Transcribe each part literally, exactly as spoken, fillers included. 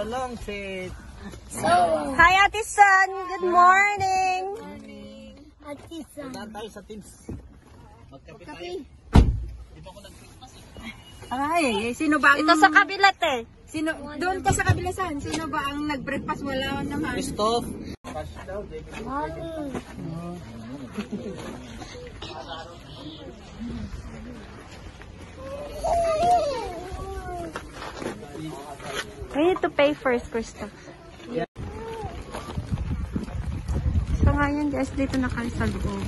long set. So, hi Ate San, good morning. Ate San. Saan tayo sa teams? Magkape tayo. Di ba ako nag-Christmas eh? Ay, sino ba ang... Ito sa kabilat eh. Sino, doon ka sa kabilasan. Sino ba ang nag-breakfast? Wala naman. Christoph. We need to pay first, Krista. So ngayon guys, dito na kayo sa loob.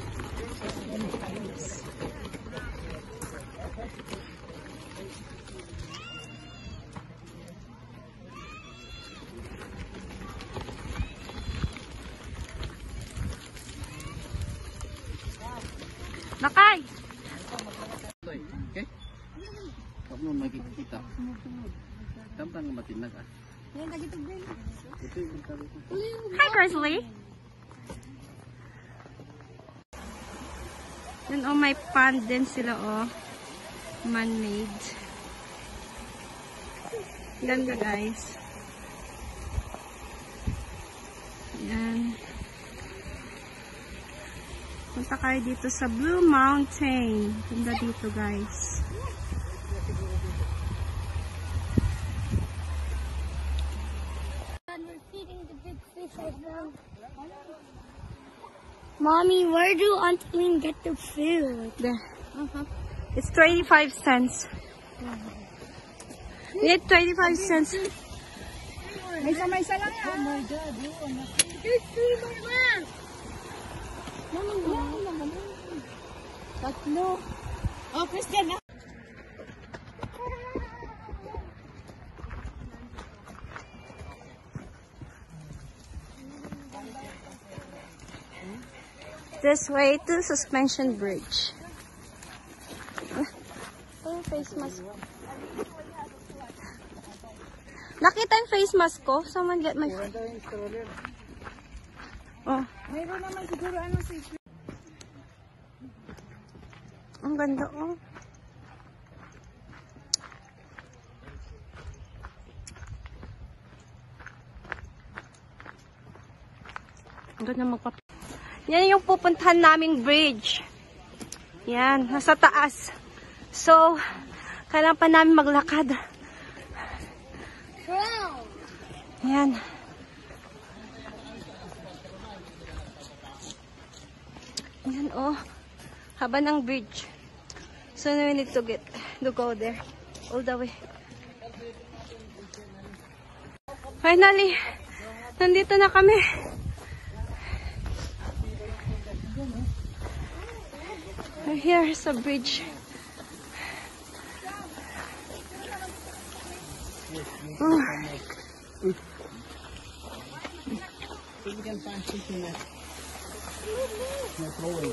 Nakay! Okay? Huwag mo makikita. Tampang nga matinag ah. Hi, Grizzly! Yun oh, may pond din sila oh. Man-made. Ganda guys. Yan. Punta kayo dito sa Blue Mountain. Ganda dito guys. We're feeding the big fish right now. Mommy, where do Antoine get the food? There. Uh-huh. It's twenty-five cents. We had twenty-five cents. May isa-may-isa lang yan. Oh my God, there's three more left. Mama, mama, mama. Tatlo. Oh, Christian na. This way to Suspension Bridge. Oh, face mask. Nakita yung face mask ko? Someone get my... Oh. Mayroon naman siguro ano si... Ang ganda oh. Ang ganda magpap... Yan yung pupuntahan naming bridge. Yan, nasa taas. So, kailangan pa namin maglakad. Yan. Yan oh. Haba ng bridge. So, we need to get, to go there. All the way. Finally, nandito na kami. Here is a bridge. Oh. So we can find something that no throwing.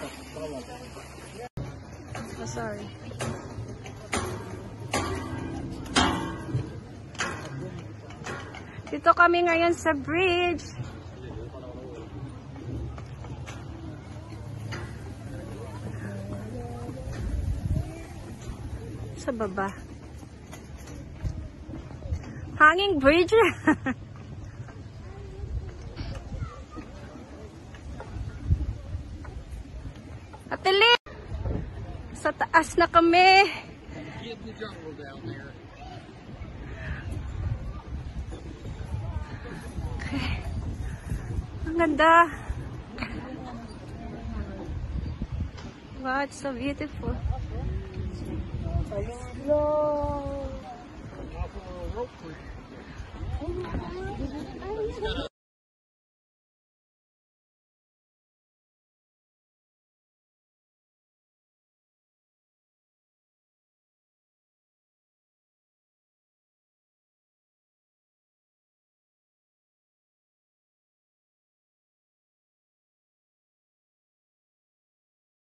Oh, sorry. Dito kami ngayon sa bridge. Sa baba. Hanging bridge. Atili! Sa taas na kami. Okay. Ang ganda. Wow, it's so beautiful. Slow.